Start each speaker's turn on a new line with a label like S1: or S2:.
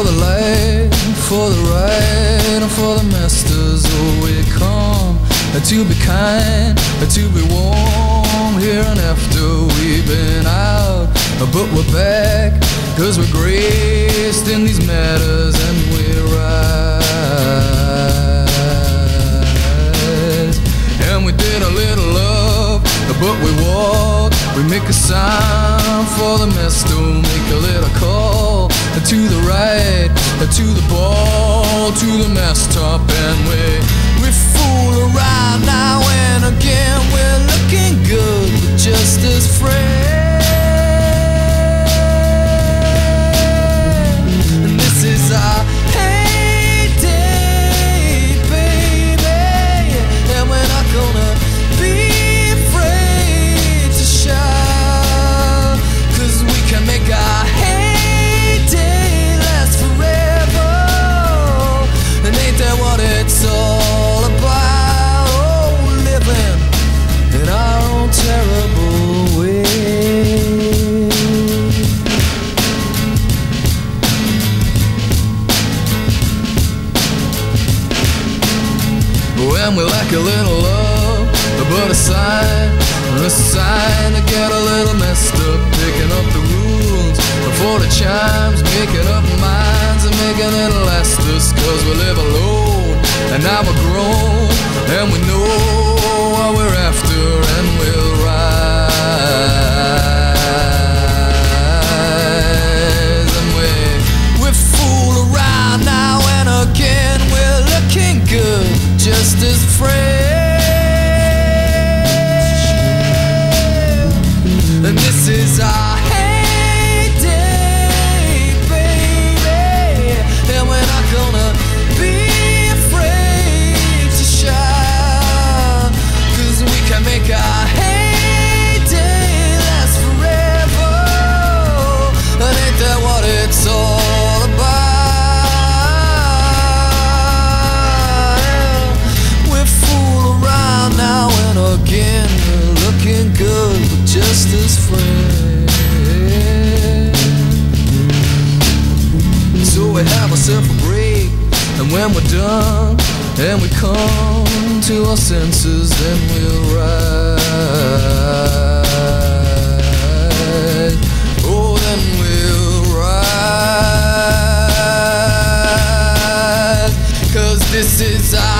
S1: for the light, for the right, and for the masters. Oh, we come to be kind, to be warm here and after we've been out. But we're back, 'cause we're graced in these matters and we rise. And we did a little love, but we walk, we make a sign for the master, make a little call to the right, to the ball, to the mast top. And we fool around now and again, we're looking good, but just as friends. And this is our heyday, baby, and we're not gonna be afraid to shout, 'cause we can make our heyday last forever. And ain't that what it's all about? Oh, living in our own terrible way. When we like a little love, but a sign to get a little messed up, picking up the rules for the chimes, making up minds and making it last us. 'Cause we live alone and now we're grown and we know what we're after and we'll rise. And we fool around now and again, we're looking good, just as friends. And this is our heyday, baby, and we're not gonna be afraid to shout, 'cause we can make our heyday last forever. And ain't that what it's all about? We fool around now and again, we're looking good, but just as friends. So we have ourselves a break, and when we're done and we come to our senses, then we'll rise. Oh, then we'll rise, 'cause this is our